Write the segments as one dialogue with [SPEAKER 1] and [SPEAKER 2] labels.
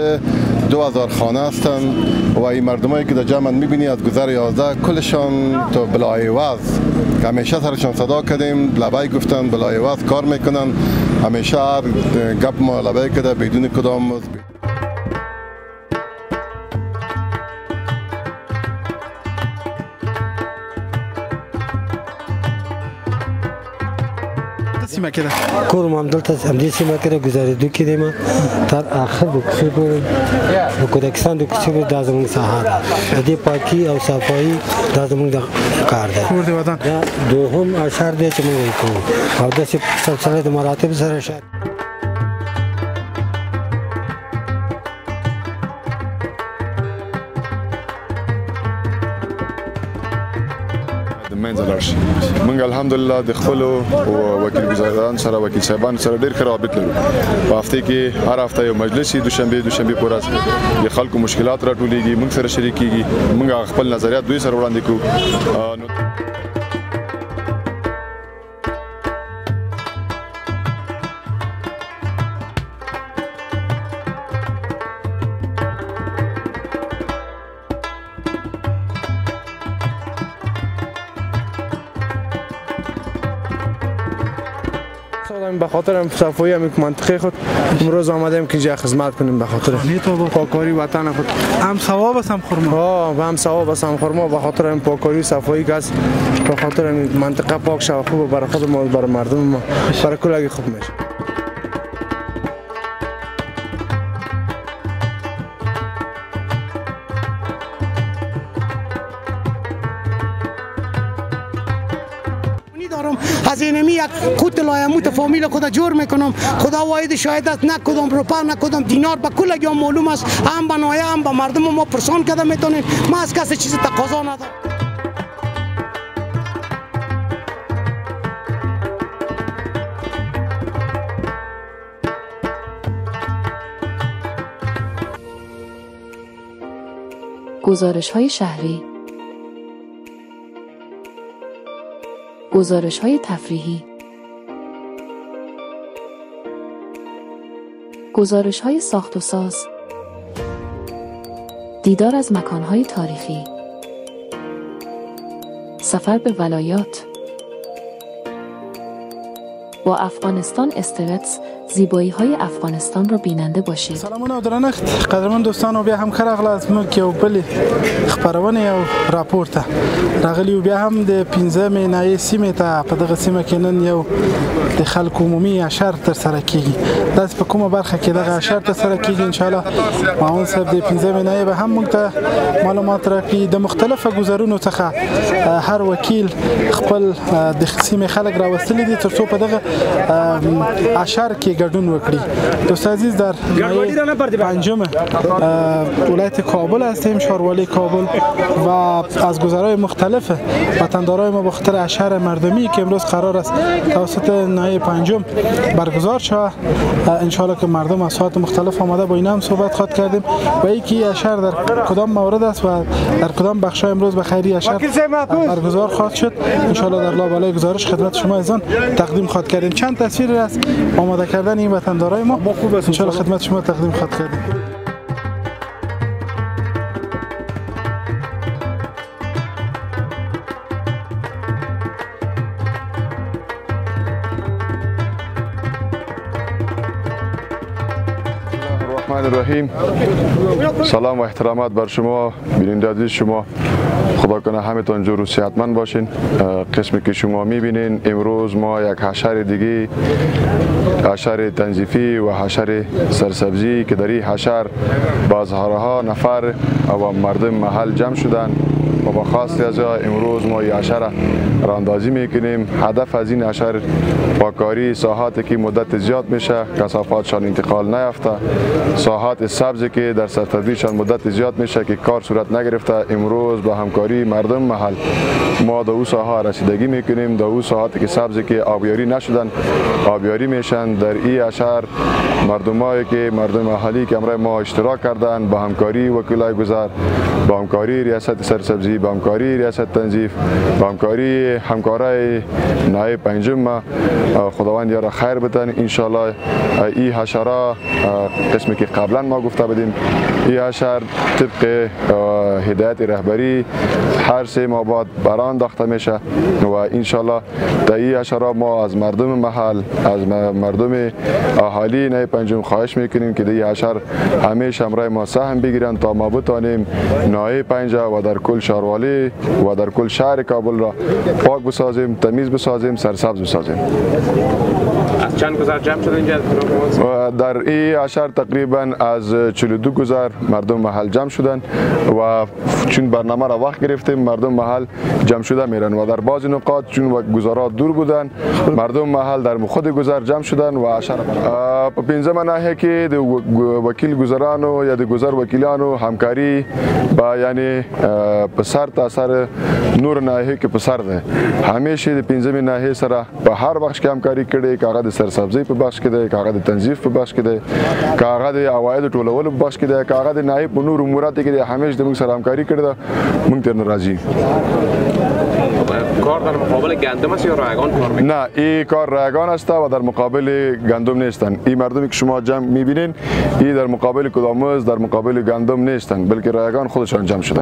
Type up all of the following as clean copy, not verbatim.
[SPEAKER 1] 2000 خانه هستند و این مردمایی که در جمع میبینی از گذر 11 کلشان تو بلایواز که همیشه سرشان صدا کردیم لبای گفتن بلایواز کار میکنن، همیشه هر گپ ما لبای کده بدون کدام
[SPEAKER 2] سیمه کده
[SPEAKER 3] کورم هم دلتا همدی سیمه کده گذاریدو کدیم تر آخر دو کسی بود و کودکستان دو کسی بود دازمون ساحه ادی پاکی او صفایی دازمون کار ده
[SPEAKER 2] کورد وطن
[SPEAKER 3] دوهم اشار ده چه من کنم او دست سلسله مراتب سر شد
[SPEAKER 4] منځلارش موږ الحمدلله د خپل وکیل گزاران سره وکیل صاحبان سره ډیر ښه رابط لرو. په هفته کې هر هفته یو مجلس دوشنبه پر ورځ د خلکو مشکلات راټولیږي، موږ سره شریکيږي، موږ خپل نظریات دوی سره وړاندې کوو.
[SPEAKER 5] به خاطر صفایی هم منطقه خود امروز آمدیم که جای خدمت کنیم به خاطر پاکاری وطن خود.
[SPEAKER 2] هم ثواب است هم خرما.
[SPEAKER 5] هم ثواب است هم خرما به خاطر این پاکاری صفایی که است، به خاطر این منطقه پاک شود خوب برای خود ما، برای مردم ما، برای کلگی خوب میشه.
[SPEAKER 6] از اینمی یک قوت لایموت فامیل خود جور میکنم. خدا واحد شاهد است، نه کدام روپا نه کدام دینار به کل جا معلوم است، هم به نایه هم به مردم ما پرسان کرده میتونیم. ما از کسی چیز تقاضا ندارم.
[SPEAKER 7] گزارش‌های شهری، گزارش‌های تفریحی، گزارش‌های ساخت و ساز، دیدار از مکان‌های تاریخی، سفر به ولایات، با افغانستان استرتس زیبایی‌های افغانستان را بیننده باشید.
[SPEAKER 2] سلامونه او درنښت قدرمن دوستان او بیا هم ښه راغلاست موږ یو بلې خپرونې او راپور ته راغلي یو. بیا هم د 15مې ناحیې سیمې ته په دغه سیمه کې نن یو د خلکو عمومي اشر ترسره کیږي. داسې په کومه برخه کې دغه اشر ترسره کیږي انشاءالله معاون صاحب د 15مې ناحیې به هم موږ ته معلومات راکړي. د مختلفو ګزارونو څخه هر وکیل خپل د سیمې خلک راوستلي دي تر څو په دغه اشر کې گردون وکړی. دوست عزیز در پنجم ولایت کابل هستیم، شهروالی کابل، و از گذرهای مختلف وطندارای ما به خاطر اشر مردمی که امروز قرار است توسط ناحیه پنجم برگزار شود انشالله که مردم از ساعات مختلف آمده با اینا هم صحبت خواهد کردیم و یکی اشر در کدام مورد است و در کدام بخشای امروز به خیری اشر برگزار خواهد شد انشالله در لابلای گزارش خدمت شما ایزان تقدیم خواهد کردیم. چند تصویر است آماده کردن این وطندارای ما انشالله خدمت شما تقدیم خواهد کردیم.
[SPEAKER 4] الرحیم. سلام و احترامات بر شما بیننده عزیز شما. خدا کنه همتون جور و صحتمند باشین. قسمی که شما میبینین امروز ما یک حشر دیگه، حشر تنظیفی و حشر سرسبزی که در این حشر بازهارها نفر و مردم محل جمع شدن و با خاص از امروز ما این حشر راندازی میکنیم. هدف از این حشر پاکاری ساحاتی که مدت زیاد میشه کثافاتشان انتقال نیافته، ساحات سبزی که در سرتدویرشان مدت زیاد میشه که کار صورت نگرفته، امروز با همکاری مردم محل ما در او ساحه رسیدگی میکنیم. در او ساحاتی که سبزی که آبیاری نشدن آبیاری میشن. در این حشر مردمایی که مردم اهالی که امروز ما اشتراک کردن با همکاری وکلای گذر، با همکاری ریاست سرسبزی، با همکاری ریاست تنظیف، با همکاری همکارای نایب پنجم، خداوند یارا خیر بدن. ان شاء الله این حشره قسمی که قبلا ما گفته بودیم، این حشر طبق هدایت رهبری هر 3 ماه بعد برآن انداخته میشه و ان شاء الله در این حشره ما از مردم محل، از مردم اهالی نایب پنجم خواهش میکنیم که در این حشر همیشه امرای ما سهم بگیرن تا ما بتانیم نایب پنجه و در کل شهروالی و در کل شهر کابل را پاک بسازیم، تمیز بسازیم، سرسبز بسازیم.
[SPEAKER 8] از چند گذر جمع شده اینجا؟
[SPEAKER 4] در این حشر تقریبا از 42 گذر مردم محل جمع شدن و چون برنامه را وقت گرفتیم مردم محل جمع شده میرن و در بعضی نقاط چون گذرات دور بودن مردم محل در خود گذر جمع شدن و حشر په 15 ناحیه کې د وکیل گذرانو یا د گذر وکیلانو همکاری با یعنی په سر تاثر نور ناحیه کې په سر ده. همیشه د 15 ناحیه سره په هر بخش کې همکاری کړي، کاغذ د سرسبزي په بخش کې ده، کاغذ د تنظیف په بخش کې ده، کاغذ د عواید ټولولو په بخش کې ده، کاغذ د نایب په نور امورات کې ده. همیشه د موږ سره همکاری کړي ده، موږ ته ناراضي.
[SPEAKER 8] کار در مقابل گندم است یا رایگان کار میکنن؟
[SPEAKER 4] نه، این کار رایگان است و در مقابل گندم نیستن. این مردمی که شما جمع میبینین این در مقابل کداموز، در مقابل گندم نیستن، بلکه رایگان خودشان جمع شدن.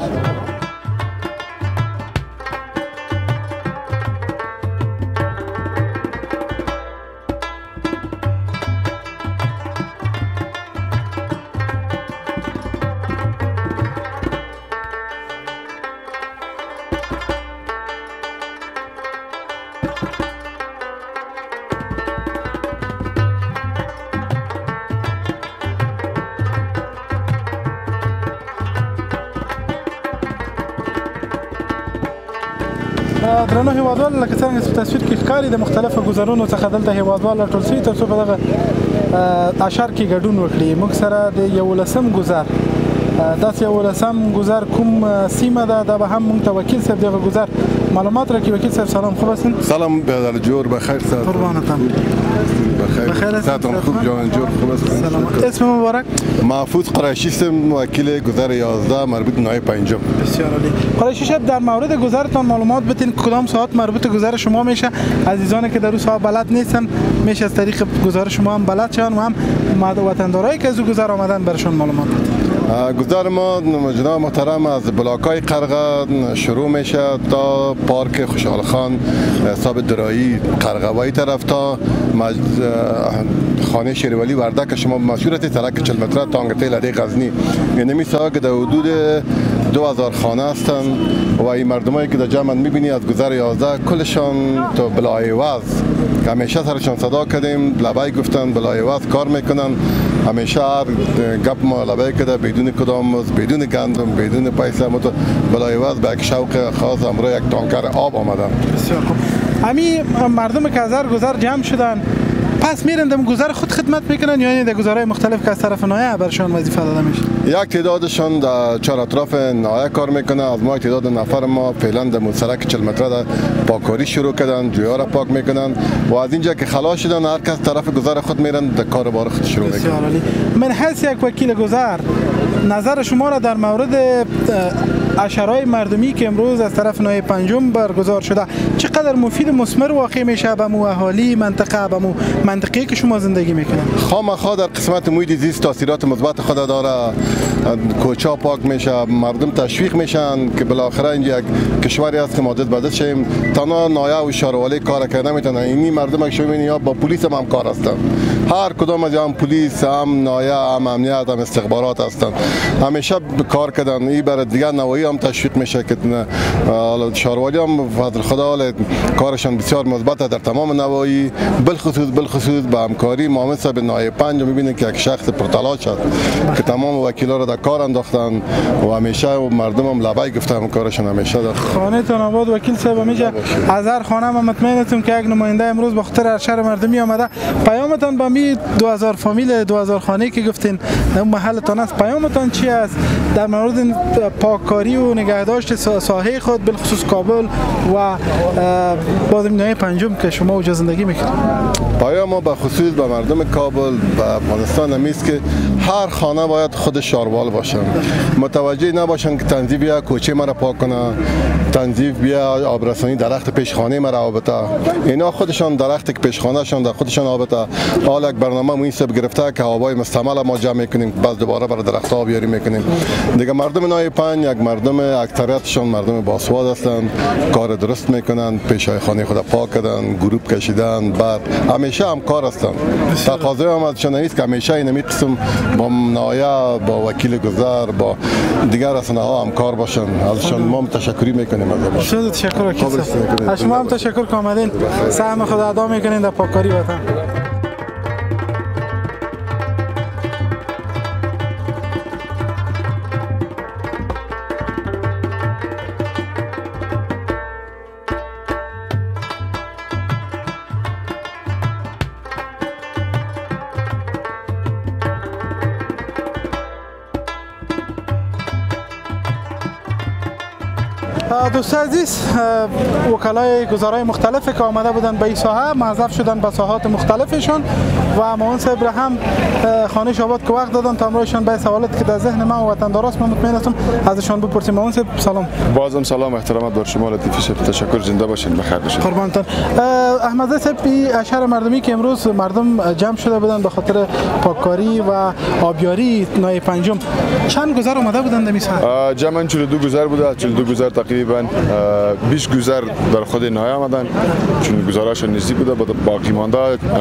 [SPEAKER 2] درنو هیوادوال لکه څنګه چې تصویر کې ښکاري د مختلفو ګذرونو څخه دلته هیوادوال راټول شوي تر څو په دغه اشر کې ګډون وکړي. موږ سره د 11م ګذر داسې 11م ګذر کوم سیمه ده دا به هم موږ ته وکیل صاحب دغه ګذر معلومات راکړي. وکیل صاحب سلام، خوب هستین؟
[SPEAKER 1] سلام برادر جور، بخیر ساعت
[SPEAKER 2] قربانتم.
[SPEAKER 1] بخیر ساعتم خوب جان جور، خوب هستین؟
[SPEAKER 2] سلام. اسم مبارک؟
[SPEAKER 1] محفوظ قریشی هستم، وکیل گذر 11 مربوط نایب پنجم.
[SPEAKER 2] بسیار عالی. قریشی صاحب در مورد گذرتان معلومات بدین، کدام ساعت مربوط گذر شما میشه؟ عزیزانی که در اون ساعت بلد نیستن میشه از طریق گذر شما هم بلد شون و هم وطندارایی که از اون گذر آمدن برشون معلومات بدین.
[SPEAKER 1] گذر ما جناب محترم از بلاکای قرغه شروع میشه تا پارک خوشحال خان حساب درایی قرغوایی طرف تا خانه شیرولی ورده که شما مشهورت سرک 40 متره تانگته لده غزنی، یعنی میسا که در حدود 2000 خانه هستن و این مردمایی که در جمع میبینی از گذر 11 کلشان تو بلایواز که همیشه سرشان صدا کردیم لبای گفتن بلایواز کار میکنن. همیشه هر گپ ما لبای کده بدون کداموز، بدون گندم، بدون پیسه متو بلایواز به یک شوق خاص امروز یک تانکر آب آمدن.
[SPEAKER 2] بسیار خوب. همین مردم که از هر گذر جمع شدن پس میرن در گذر خود خدمت میکنن یا در گذرهای مختلف که از طرف نایه برشان وظیفه داده میشه؟
[SPEAKER 1] یک تعدادشان در چهار اطراف نایه کار میکنه. از ما تعداد نفر ما فعلا در سرک 40 متره در پاککاری شروع کردن، جویا را پاک میکنن و از اینجا که خلاص شدن هر کس طرف گذر خود میرن در کار بار خود شروع میکنن.
[SPEAKER 2] بسیار عالی. من حیث یک وکیل گذر نظر شما را در مورد اشرای مردمی که امروز از طرف نایب پنجم برگزار شده چقدر مفید و مثمر واقع میشه به مو اهالی منطقه، به مو منطقه‌ای که شما زندگی میکنن؟
[SPEAKER 1] خامخا در قسمت محیط زیست تاثیرات مثبت خود داره. کوچا پاک میشه، مردم تشویق میشن که بالاخره اینجا یک کشوری است که مادت بدت شیم. تنها نایه و شهروالی کار کردن میتونن. اینی مردم که شما میبینید یا با پلیس هم کار هستن، هر کدام از هم پلیس هم نایه هم امنیت هم استخبارات هستن، همیشه کار کردن. این برای دیگر نوایی هم تشویق میشه که شهروالی هم فضل خدا کارشان بسیار مثبت در تمام نوایی، بالخصوص به همکاری معاون صاحب نایب پنج میبینید که یک شخص پرتلاش است که تمام وکیلا را در کار انداختن و همیشه مردم هم لبای گفتم کارشون همیشه داشت.
[SPEAKER 2] خانه تان آباد وکیل صاحب میگه از هر خانه ما مطمئن هستم که یک نماینده امروز به خاطر ارشد مردمی آمده. پیامتان با می 2000 فامیل 2000 خانه که گفتین در محلتان است، پیامتان چی است در مورد پاککاری و نگهداشت ساحه خود بالخصوص کابل و بازم نهایی پنجم که شما اونجا زندگی میکنید؟
[SPEAKER 1] پیام ما به خصوص به مردم کابل و افغانستان همیست که هر خانه باید خود شاروال باشن، متوجه نباشن که تنظیف بیا کوچه مرا پاک کنه، تنظیف بیا آبرسانی درخت پیش خانه مرا آبته، اینا خودشان درخت که پیش خانه شان در خودشان آبته. حالا یک برنامه مناسب گرفته که آبای مستعمل ما جمع میکنیم، بعد دوباره برای درخت ها بیاری میکنیم دیگه. مردم نای پنج یک مردم اکثریتشان مردم باسواد هستند، کار درست میکنن، پیشای خانه خود پاک کردن، گروپ کشیدن، بعد همیشه هم کار هستند. تقاضای هم ازشان است که همیشه این قسم با نایا با وکیل گذر با دیگر رسانه ها هم کار باشن. ازشان ما تشکری میکنیم.
[SPEAKER 2] خیلی تشکر وکیل صاحب. شما هم تشکر که آمدین سهم خود ادا میکنین در پاککاری وطن. دوستان عزیز، وکلای گزارای مختلفی که آمده بودند به این ساحه موظف شدن به ساحات مختلفشون و معاون صاحب را هم خانه آباد که وقت دادن تا امروزشان به سوالات که در ذهن ما و وطنداراست ما مطمئن هستم ازشان بپرسیم. معاون صاحب سلام.
[SPEAKER 4] بازم سلام، احترامات بر شما لطیفی صاحب، تشکر، زنده باشین، بخیر باشین.
[SPEAKER 2] قربانتان. احمد صاحب، این اشعار مردمی که امروز مردم جمع شده بودند به خاطر پاککاری و آبیاری نای پنجم، چند گذر آمده بودند در میسا؟
[SPEAKER 4] جمعاً 42 گذر بوده، 42 گذر تقریبا 20 گذر در خود نهایی آمدن چون گزارشان نزدیک بوده، باقی مانده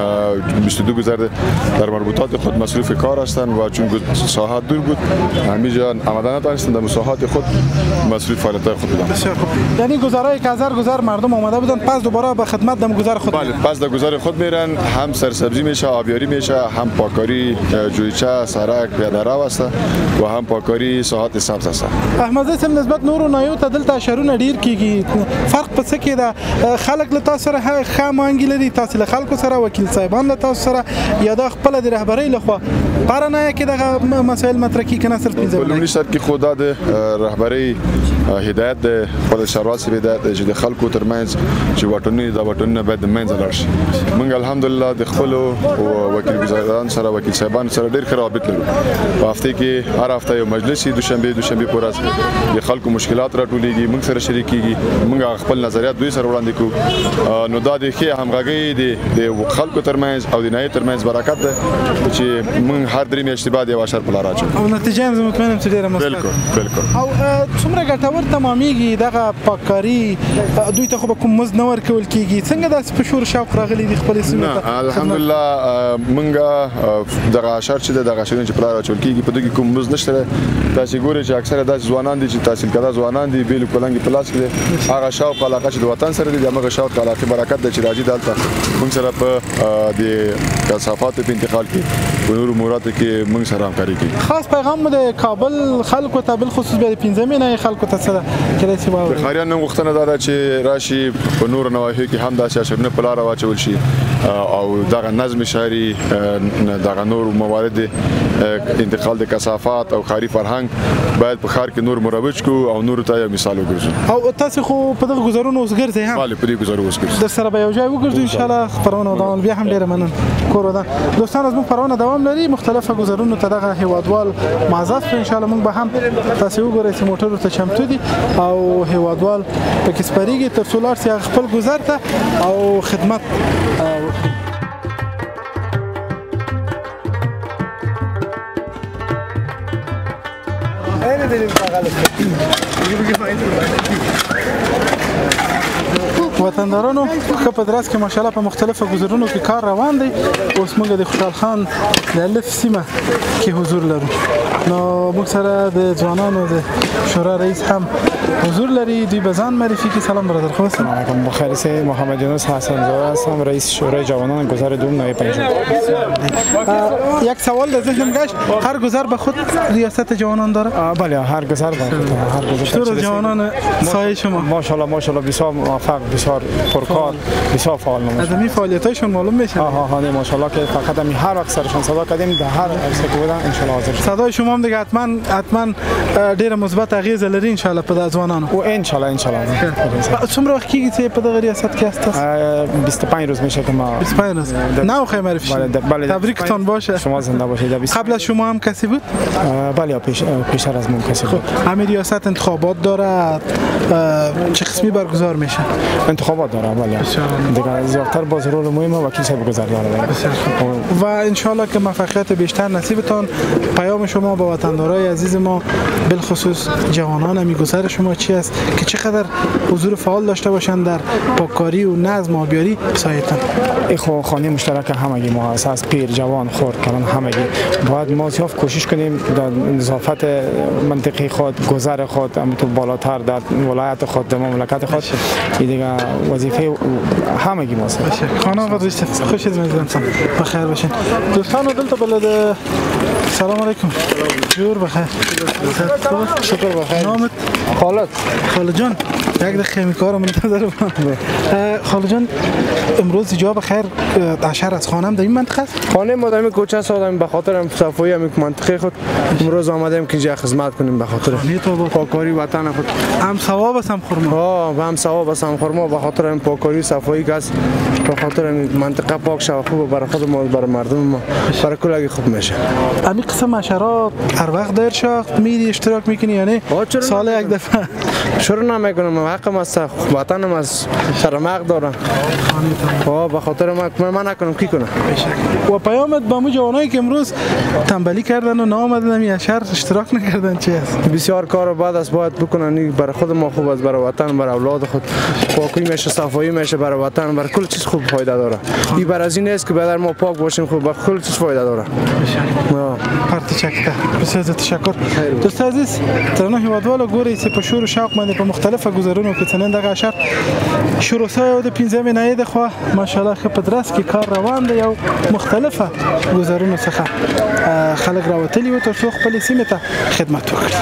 [SPEAKER 4] 22 گذر در مربوطات خود مصروف کار هستند و چون ساحات دور بود همینجا آمدن نتوانستند در ساحات خود مصروف فعالیت خود بودند.
[SPEAKER 2] بسیار خوب. یعنی گذرای که از هر گذر مردم آمده بودن پس دوباره به خدمت در گذر خود؟
[SPEAKER 4] بله، پس در گذر خود میرن، هم سرسبزی میشه، آبیاری میشه، هم پاککاری جویچه، سرک، پیاده رو است و هم پاککاری ساحات سبز است.
[SPEAKER 2] احمد صاحب، نسبت نور و نایو ته دلته اشرونه ډیر کیږي، فرق په څه کې ده؟ خلک له تاسو سره ښه مانګې لري، تاسو له خلکو سره، وکیل صاحبان له تاسو سره، یا دا خپله د رهبرۍ لخوا په هره نایه کې دغه مسایل مطرح کیږي که نه صرف پنځه؟
[SPEAKER 4] په لومړي سر کې خو دا د رهبرۍ هدایت د خپل شروال صاحب هدایت دی چې د خلکو ترمنځ چې واټنونه دا واټنونه باید د منځه لاړ شي. موږ الحمدلله د خپلو وکیل ګزاران سره، وکیل صاحبان سره ډېر ښه روابط لرو. په هفته کې هر هفته یو مجلس وي، دوشنبې په ورځ د خلکو مشکلات راټولیږي، موږ سره شریکېږي، موږ خپل نظریات دوی سره وړاندې کوو. نو دا د ښې همغږۍ د خلکو ترمنځ او د نایې ترمنځ برکت ده چې موږ هر درې میاشتې بعد یو اشر په لار اچوو
[SPEAKER 2] او نتیجه هم زه مطمئن یم چې ډېره مثبت.
[SPEAKER 4] بالکل.
[SPEAKER 2] او څومره ګټور تمامېږي دغه پاککاري؟ دوی ته خو به کوم مزد نه ورکول کېږي، څنګه داسې په شور شوق راغلي دي خپلې سیمې ته؟
[SPEAKER 4] الحمدلله موږ دغه اشر چې دی دغه اشرونه چې په لار اچول کېږي په دې کې کوم مزد نشته. تاسې ګورئ چې اکثره داسې ځوانان دي چې تحصیل کرده ځوانان دي، بیل کلنګ په لاس کې دی، هغه شوق علاقه چې د وطن سره دی، د همغه شوق علاقې برکت دی چې راځي دلته موږ سره په د کثافاتو په انتقال کې په نورو اموراتو کې موږ سره همکاري کوي.
[SPEAKER 2] خاص پیغام د کابل خلکو ته بالخصوص بیا د پنځمې نایې خلکو ته څه ده کېدای شي واورئ؟
[SPEAKER 4] د ښاریانو غوښتنه دا ده چې راشي په نورو نواحیو کې هم داسې اشرونه په لاره واچول شي او دغه نظم ښاري، دغه نور موارد انتقال د کثافات او ښاري فرهنګ باید په ښار کې نور مروج کړو او نورو ته یو مثال وګرځو.
[SPEAKER 2] او تاسو خو په دغه ګزارونو اوس ګرځئ هم؟
[SPEAKER 4] بله، په دې ګزارو اوس ګرځو.
[SPEAKER 2] در سره به یو ځای وګرځو انشاءالله. خپرونه دوام بیا هم ډېره مننه. کور ودان دوستان، از موږ خپرونه دوام لري، مختلفه ګزارونو ته دغه هیوادوال معذف کړو. انشاءالله موږ به هم تاسې وګورئ چې موټرو ته چمتو دي او هیوادوال پکې سپریږي تر څو لاړ شي هغه خپل ګزار ته او خدمت وکړي. وطندارانو، ښه په درس کې ماشاءالله په مختلفو ګزارونو کې کار روان دی. اوس موږ د خوشحال خان د الف سیمه کې حضور لرو. نو موږ سره د ځوانانو د شورا رئیس هم حضور لري. دوی به ځان معرفي کړي. سلام برادر، خوب هستین؟
[SPEAKER 9] سلام علیکم، بخیر هستید. محمد یونس حسن زاده هستم، رئیس شورای جوانان گذر دوم نوی پنجم.
[SPEAKER 2] یک سوال در ذهنم گشت، هر گذر به خود ریاست جوانان داره؟
[SPEAKER 9] بله، هر گذر به خود، هر گذر.
[SPEAKER 2] چطور جوانان سایه شما؟
[SPEAKER 9] ماشاءالله بسیار موفق، بسیار پرکار، بسیار فعال نمایش.
[SPEAKER 2] از این فعالیتایشون معلوم میشه.
[SPEAKER 9] نه ماشاءالله که فقط هر وقت سرشون صدا کردیم در هر عرصه که بودن ان شاء الله حاضر.
[SPEAKER 2] صدای شما هم دیگه حتما ډیره مثبت اغیزه لري ان شاء الله په ځوانانو.
[SPEAKER 9] او ان شاء الله
[SPEAKER 2] څومره وخت کیږي چې په دغه ریاست کې هستید؟
[SPEAKER 9] 25 روز میشه که ما
[SPEAKER 2] 25 روز. نه خیر معرفی شد. تبریکتان باشه.
[SPEAKER 9] شما زنده باشید.
[SPEAKER 2] قبل از شما هم کسی بود؟
[SPEAKER 9] بله، پیشتر از من کسی بود.
[SPEAKER 2] همین ریاست انتخابات داره، چه قسمی برگزار میشه؟
[SPEAKER 9] انتخابات داره، بله. دیگه زیادتر باز رول مهم وکیل صاحب گذر داره.
[SPEAKER 2] و ان شاء الله که موفقیت بیشتر نصیبتان. پیام شما به وطندارای عزیز ما بالخصوص جوانان میگذر شما چی است که چقدر حضور فعال داشته باشند در پاککاری و نظم آبیاری سایتان؟
[SPEAKER 9] این خانه مشترک همگی ما هست، از پیر جوان خرد کلان همگی باید ما زیاد کوشش کنیم در نظافت منطقه خود، گذر خود، تو بالاتر در ولایت خود، در مملکت خود. این دیگه وظیفه همگی ماست.
[SPEAKER 2] خانم و دوست خوش از میزنم، بخیر باشین. دوستان دلته بلد سلام علیکم. جور بخیر.
[SPEAKER 5] شکر بخیر.
[SPEAKER 2] نامت؟ خالد جان. یک دقیقه میکارم منتظر بودم. خالد جان، امروز جا بخیر اشهر از خانم در این منطقه است؟
[SPEAKER 5] خانه ما در این کوچه است، به خاطر صفایی همین منطقه خود امروز آمدیم که اینجا خدمت کنیم به خاطر پاککاری وطن خود.
[SPEAKER 2] هم ثواب است هم خرما.
[SPEAKER 5] هم ثواب است هم خرما، به خاطر این پاککاری صفایی که است، به خاطر این منطقه پاک شود خوب برای خود ما، برای مردم ما، برای کل خوب میشه.
[SPEAKER 2] همین قسم اشرا هر وقت در شاخت میری اشتراک میکنی یعنی سال یک دفعه؟
[SPEAKER 5] شروع نمیکنم، حقم است، وطنم است، سرمق دارم. به خاطر من نکنم کی کنه.
[SPEAKER 2] و پیامت با مو جوانایی که امروز تنبلی کردن و نامدن همین اشهر اشتراک نکردن چی است؟
[SPEAKER 5] بسیار کار بعد است باید بکنن، برای خود ما خوب است، برای وطن، برای اولاد خود پاکی میشه، صفایی میشه، برای وطن، برای کل چیز خوب فایده داره. این برای از این است که بدر ما پاک باشیم خوب، برای کل چیز فایده داره.
[SPEAKER 2] تشکر. بسیار تشکر. دوست عزیز، ترانه هیوادوالو ګورئ چې په شور او شوق باندې په مختلفو ګذرونو کې څنګه دغه اشهر شروع شوی د 15 نایې د خوا ماشاءالله ښه په درس کې کار روان دی او مختلفه ګذرونو څخه خلک راوتلي وو تر څو خپلې سیمې ته خدمت وکړي.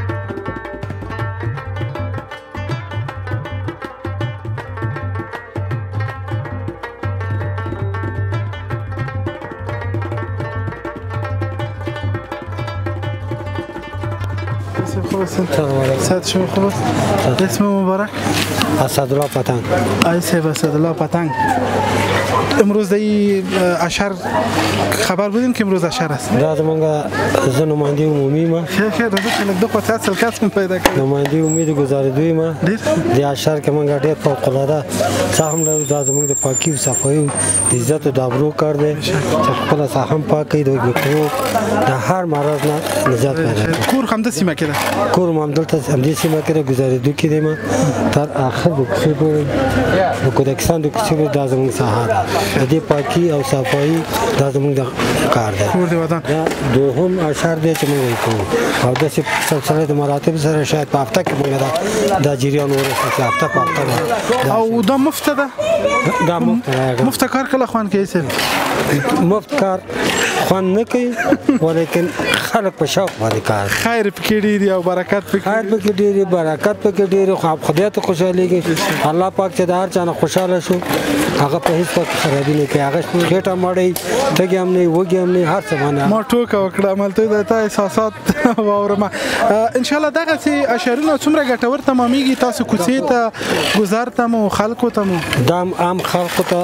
[SPEAKER 2] سعد شما خوب است؟ اسم مبارک؟
[SPEAKER 3] اسدالله پتنگ.
[SPEAKER 2] آی صاحب اسدالله پتنگ، امروز دی اشهر خبر بودیم که امروز اشهر است؟
[SPEAKER 3] دا زمونږ زه نماینده عمومی ما.
[SPEAKER 2] خیر راځه چې لږ دغه اصل کس پیدا کړم.
[SPEAKER 3] نماینده عمومی د گزارېدوی ما. د اشهر کې مونږ ډېر فوق العاده ساهم لرو. دا زمونږ د پاکي او صفایي د عزت او د ابرو کار دی چې خپله ساهم پاک کړي، د میکروب د هر مرض نه نجات پیدا کړي.
[SPEAKER 2] کور همده سیمه کې ده؟
[SPEAKER 3] کور مو همدلته همدې سیمه کې ده، ګزارېدو کې دی ما تر آخر د کوڅې پورې د کودکستان د کوڅې پورې دا زموږ ساحه ده. د دې پاکي او صفایي دا زموږ د کار دی.
[SPEAKER 2] کور د وطن
[SPEAKER 3] دا دوهم اشهر دی چې موږ یې کوو او داسې سلسله د مراتب سره شاید په هفته کې موږ دا جریان ورسوو چې هفته په هفته.
[SPEAKER 2] او دا مفته ده؟
[SPEAKER 3] دا مفته.
[SPEAKER 2] مفته کار کله خوند کوي صاحب؟
[SPEAKER 3] مفت کار خوند نه کوي ولیکن خلک په شوق باندې کار
[SPEAKER 2] خیر پکې ډېر او برکت پکې
[SPEAKER 3] خیر پکې ډېر برکت پکې ډېر خو خدای ته خوشحالېږي. الله پاک چې د هر چا نه خوشحاله شو هغه په هیڅ وخت خرابي نه کوي. هغه خېټه مړی تږي هم نه وږي هم نه هر څه باندې
[SPEAKER 2] ما ټوکه وکړه عملته د تا احساسات واورم. ان شاء الله دغسې اشعارونه څومره ګټور تمامیږي تاسو کوڅې ته ګذر ته مو خلکو ته مو؟
[SPEAKER 3] دا عام خلکو ته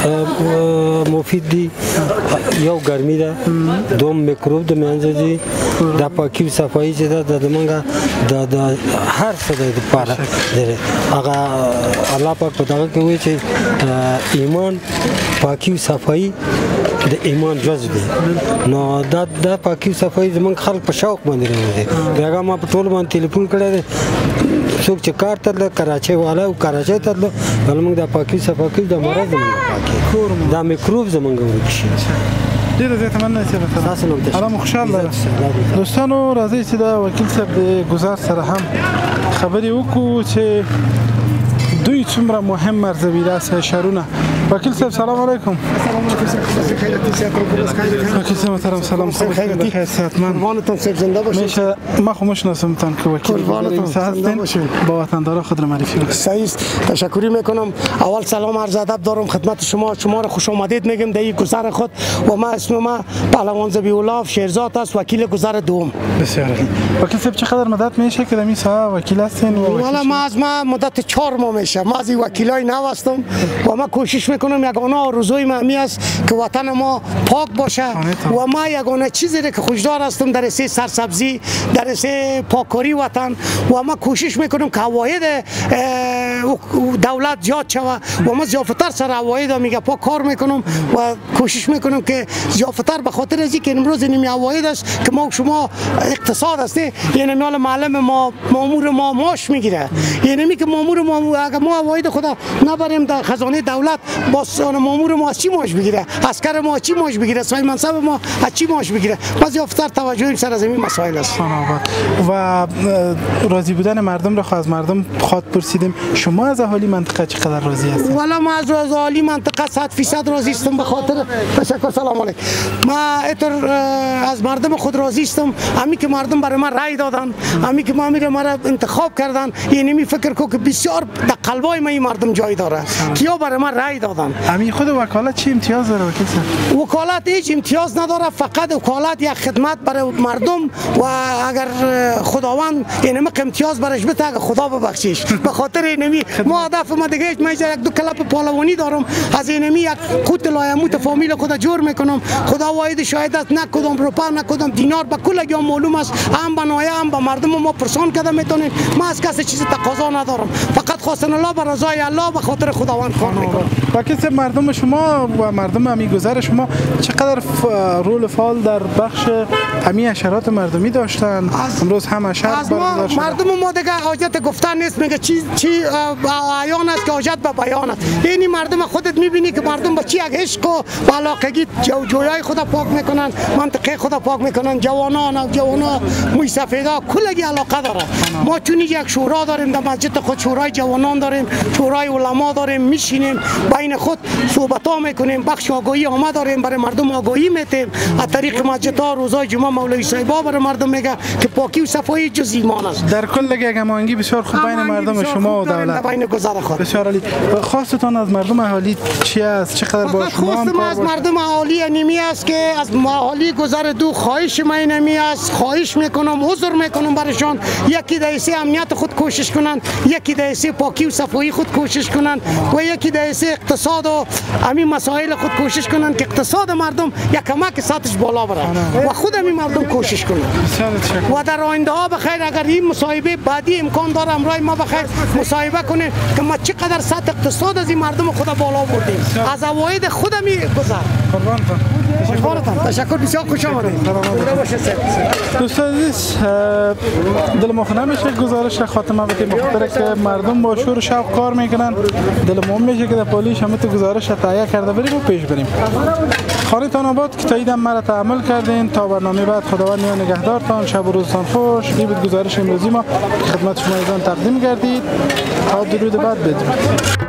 [SPEAKER 3] مفید دي. یو ګرمي ده، دوم میکروب د منځه دي، دا پاکي او صفایي چې ده د زمونږ د هر څه د پاره هغه الله پاک په دغه کې وایي چې ایمان پاکي او صفایي د ایمان جزء دی. نو دا پاکي او صفایي زمونږ خلک په شوق باندې راوړي. هغه ما په ټول باندې ټلیفون کړی دی، څوک چې کار ته تلله کراچۍ والا او کراچۍ ته تلله زمونږ د پاکي صفایي د مرض زمونږ پاکي دا میکروب زمونږ ورک شي.
[SPEAKER 2] ډیر زیات مننه چې راته الله مو خوشاله دوستانو راځي چې دا وکیل صاحب د گذار سره هم خبرې وکړو چې دوی څومره مهم ارزوي داسې شهرونه. وکیل صاحب سلام علیکم. وکیل صاحب محترم سلام. بخیر صحتمند.
[SPEAKER 6] قربانتون صاحب زنده باشید.
[SPEAKER 2] میشه ما خموشناسم تان که وکیل هستین با وطندارا خود را معرفی کنید.
[SPEAKER 6] صحیح تشکری میکنم. اول سلام عرض ادب دارم خدمت شما را خوش آمدید میگم در این گذر خود و ما اسم ما پهلوان ذبیح‌الله شیرزاد است وکیل گذر دوم.
[SPEAKER 2] بسیار عالی. وکیل صاحب چقدر مدت میشه که در این ساحه وکیل هستین؟
[SPEAKER 6] والا ما مدت 4 ماه میشه. ما از وکیلای نو هستم و ما کوشش میکنم یگانه آرزوی ما می است که وطن ما پاک باشه و ما یگانه چیزی که خوشدار هستم در سه سرسبزی در سه پاککاری وطن و ما کوشش میکنم که عواید دولت زیاد شود و ما زیافتر سر عواید میگه پاک کار میکنم و کوشش میکنم که زیافتر به خاطر از اینکه امروز نمی عواید است که ما شما اقتصاد است یعنی مال معلم ما مامور ما معاش میگیره یعنی که مامور ما اگر ما عواید خدا نبریم در خزانه دولت باز مامور ما از چی معاش بگیره عسکر ما از چی معاش بگیره صاحب منصب ما از چی معاش بگیره ما زیافتر توجه سر از این مسائل است.
[SPEAKER 2] و راضی بودن مردم را از مردم خواد پرسیدیم شما از اهالی منطقه چقدر راضی هستید؟
[SPEAKER 6] والا ما از اهالی منطقه 100% راضی هستم به خاطر تشکر سلام علیکم. ما از مردم خود راضی هستم امی که مردم برای من رای دادن امی که ما مرا انتخاب کردن یعنی می فکر کو که بسیار در قلبای ما این مردم جای داره کیا برای من رای دادن.
[SPEAKER 2] امی خود وکالت چی امتیاز داره وکیل صاحب؟
[SPEAKER 6] وکالت هیچ امتیاز نداره فقط وکالت یک خدمت برای مردم و اگر خداوند اینم امتیاز برش بده اگر خدا ببخشیش به خاطر اینمی ما هدف ما دیگه ما یک دو کلپ پهلوانی دارم از اینمی یک قوت لایموت فامیل خود جور میکنم خدا واحد شاهد است نه کدام روپا نه کدام دینار به کل گام معلوم است هم به نایه هم به مردم ما پرسان کده میتونیم ما از کسی چیز تقاضا ندارم فقط خواستن الله به رضای الله به خاطر خداوند کار میکنم.
[SPEAKER 2] وکیل صاحب مردم شما و مردم امی گذر شما چقدر رول فعال در بخش امی حشرات مردمی داشتن امروز هم حشر برگزار شده؟
[SPEAKER 6] مردم ما دیگه حاجت گفتن نیست میگه چی عیان است که حاجت به بیان است. یعنی مردم خودت میبینی که مردم با چی عشق و علاقگی جویای خدا پاک میکنن منطقه خدا پاک میکنن جوانان موی سفیدا کلگی علاقه داره. ما چون یک شورا داریم در مسجد خود شورای جوانان داریم شورای علما داریم میشینیم بین خود صحبت ها میکنیم بخش آگاهی آمد داریم برای مردم آگاهی میتیم از طریق مسجد ها روزای جمعه مولوی صاحبا برای مردم میگه که پاکی و صفایی جز ایمان است.
[SPEAKER 2] در کل یک هماهنگی بسیار خوب بین مردم شما و دولت
[SPEAKER 6] بین گذر خود.
[SPEAKER 2] بسیار عالی. خواستتان از مردم اهالی چی است؟ چقدر با شما
[SPEAKER 6] خواست ما از مردم اهالی اینمی است که از اهالی گذر دو خواهش من اینمی است خواهش میکنم عذر میکنم برایشان یکی در حیث امنیت خود کوشش کنند یکی در حیث پاکی و صفایی خود کوشش کنند و یکی در حیث اقتصاد و همین مسائل خود کوشش کنند که اقتصاد مردم یک کمک سطحش بالا بره و خود همین مردم کوشش کنند و در آینده ها بخیر اگر این مصاحبه بعدی امکان داره امروز ما بخیر مصاحبه کنیم که ما چقدر سطح اقتصاد از این مردم خود بالا بردیم از عواید خود می گذر. قربانتان تشکر بسیار خوش آمدید.
[SPEAKER 2] دوستان عزیز دل ما نمیشه گزارش خاتمه بدیم بخاطر که مردم با شور و شوق کار میکنن دل ما میشه که در پالیش همه تو گزارش تهیه کرده بریم و پیش بریم. خانه تان آباد که تایید مرا تحمل کردین تا برنامه بعد خداوند نگهدارتان شب و روزتان خوش. این بود گزارش امروزی ما خدمت شما ایزان تقدیم گردید تا درود بعد بدرود.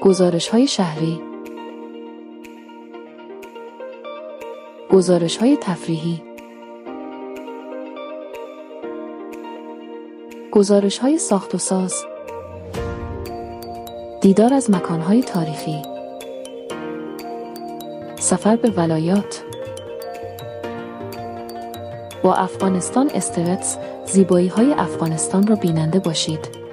[SPEAKER 7] گزارش‌های شهری، گزارش‌های تفریحی، گزارش‌های ساخت و ساز، دیدار از مکان‌های تاریخی، سفر به ولایات. با افغانستان استرتس زیبایی‌های افغانستان را بیننده باشید.